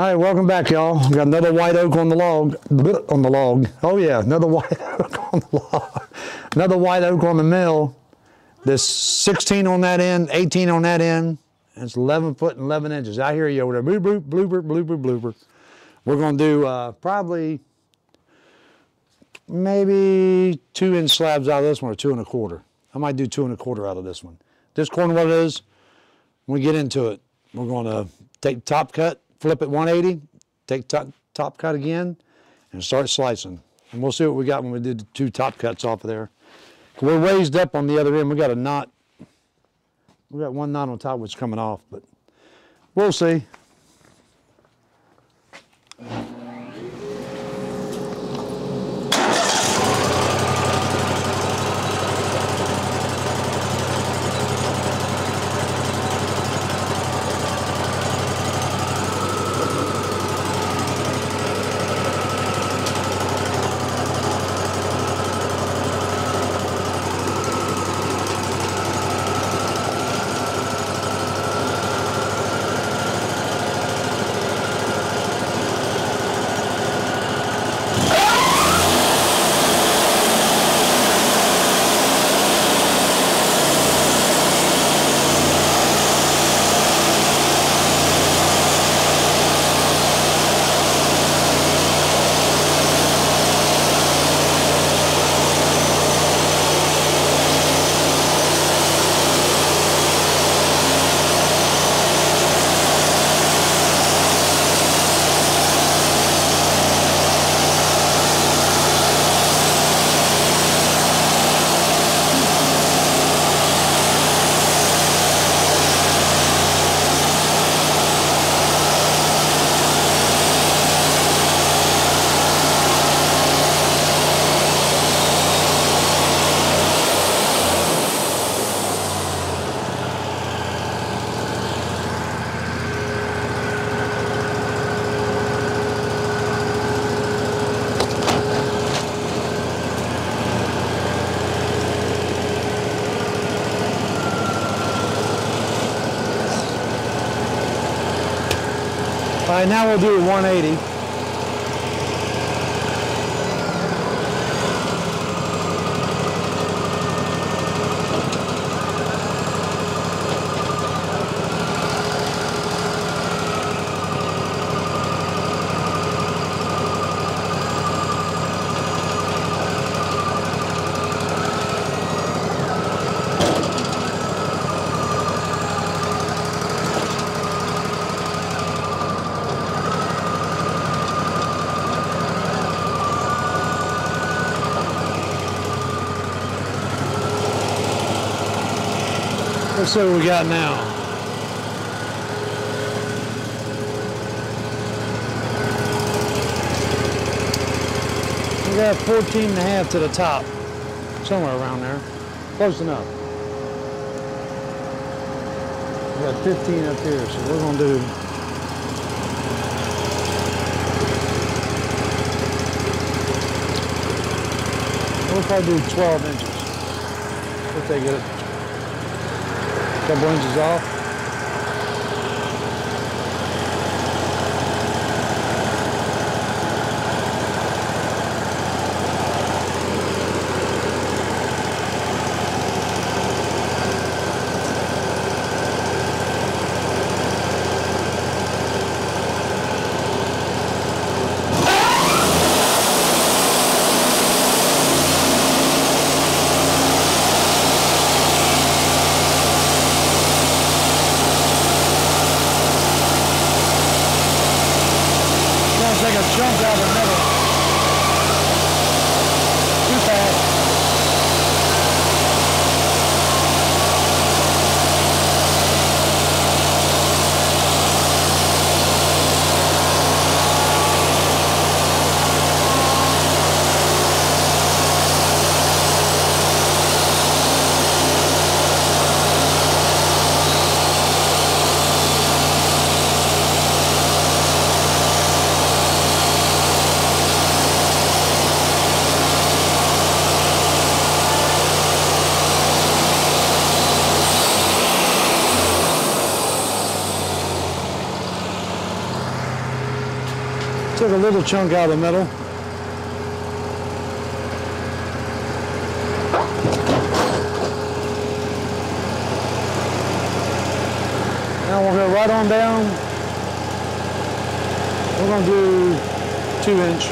right, welcome back, y'all. Got another white oak on the log. Oh yeah, another white oak on the log. Another white oak on the mill. There's 16 on that end, 18 on that end. And it's 11 foot and 11 inches. I hear you over there. Bloop, bloop, blooper, blooper, blooper. We're going to do probably maybe 2-inch slabs out of this one, or 2 1/4. I might do 2 1/4 out of this one. This corner, what it is, when we get into it, we're going to take top cut, flip it 180, take top cut again, and start slicing. And we'll see what we got when we did the 2 top cuts off of there. We're raised up on the other end. We got a knot. We got one knot on top which is coming off, but we'll see. All right, now we'll do 180. Let's see what we got now. We got 14.5 to the top, somewhere around there, close enough. We got 15 up here, so we're gonna do we'll probably do 12 inches. We'll take it a couple inches off. took a little chunk out of the middle. Now we'll go right on down. We're going to do 2-inch.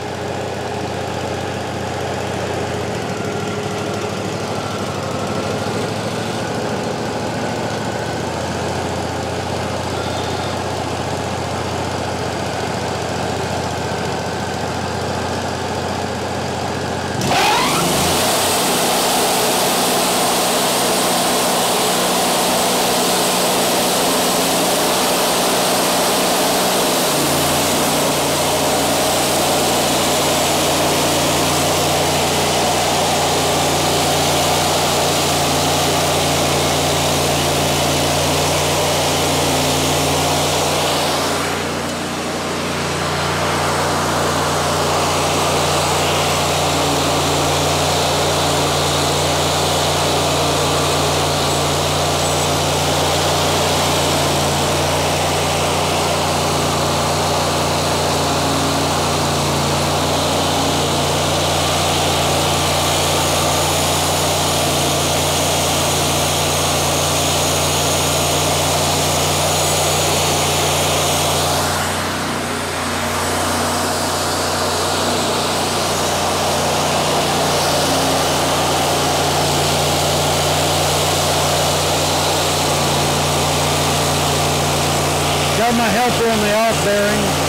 Got my helper on the off bearing.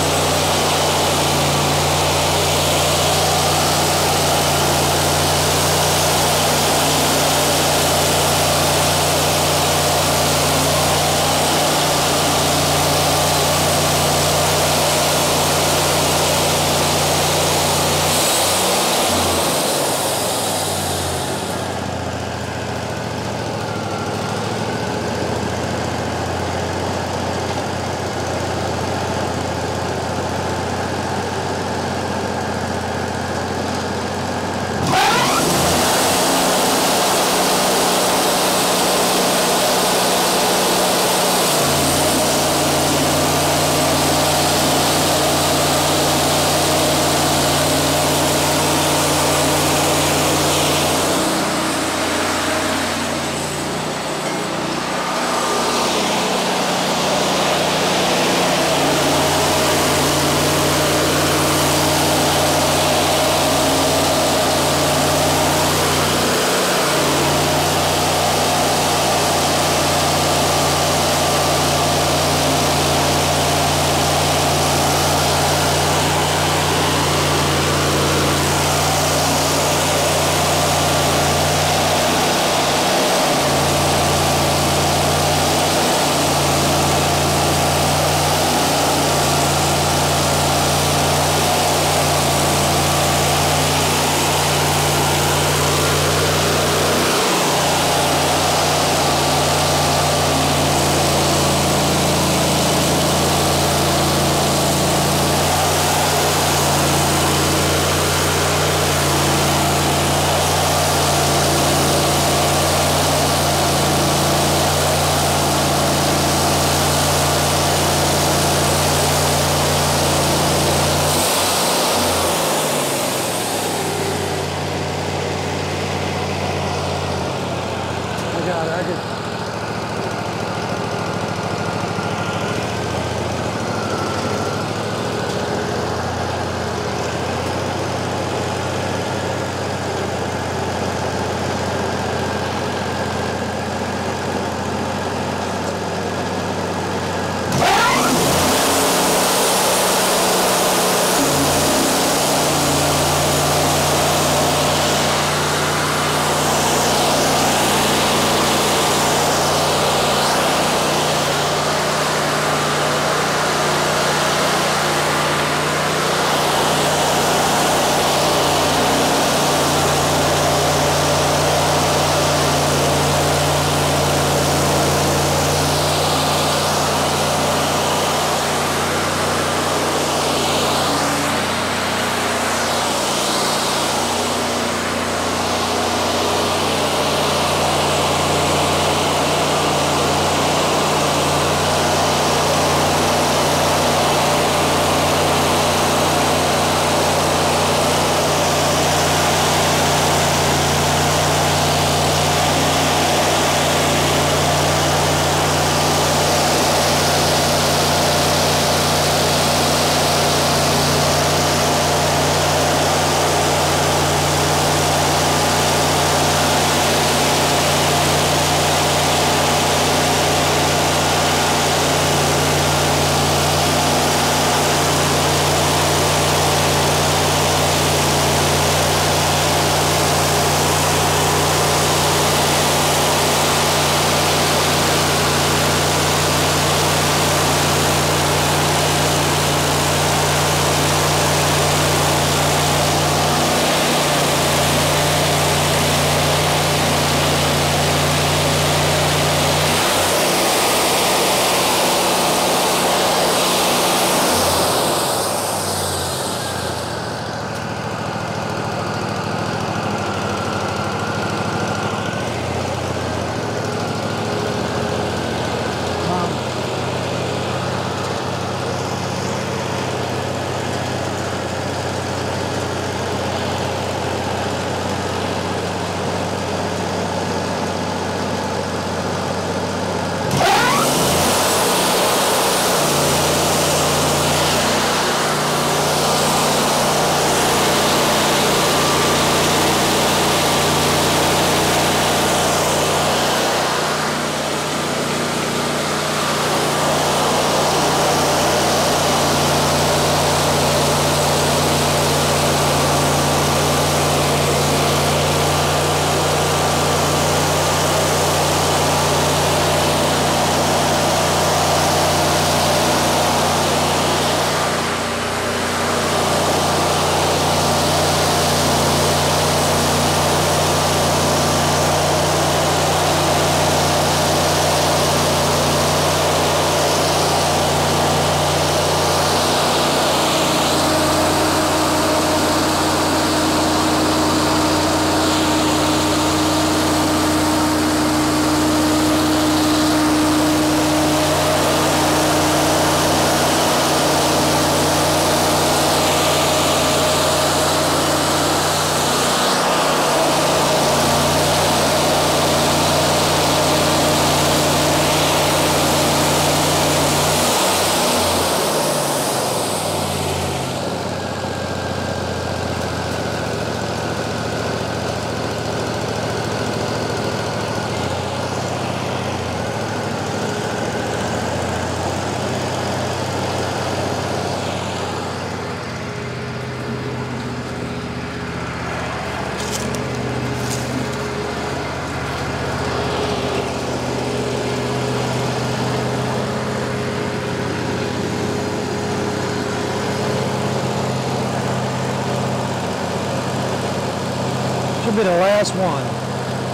last one.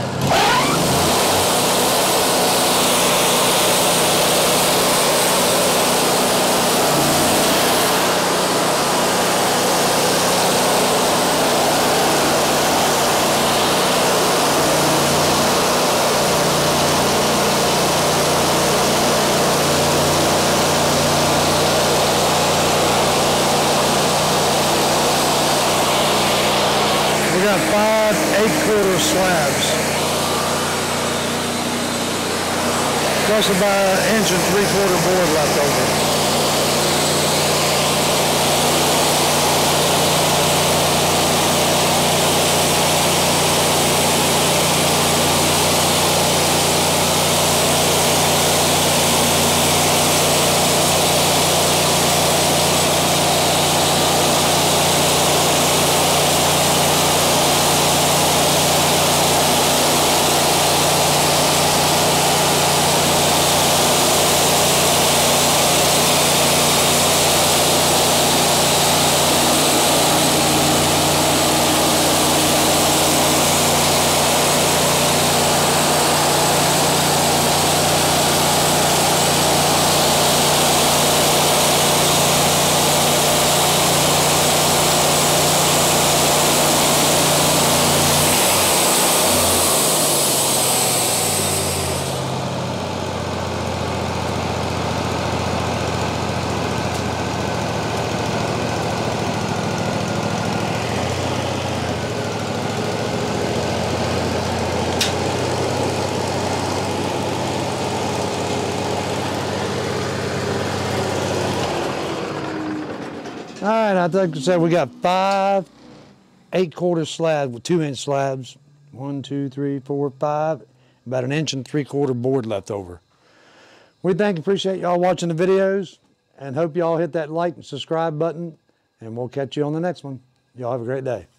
We got 5 8-quarter slabs, plus about 1 3/4 board left over. All right, I think I said we got 5 8-quarter slabs with 2-inch slabs. 1, 2, 3, 4, 5. About 1 3/4 board left over. We appreciate y'all watching the videos and hope y'all hit that like and subscribe button, and we'll catch you on the next one. Y'all have a great day.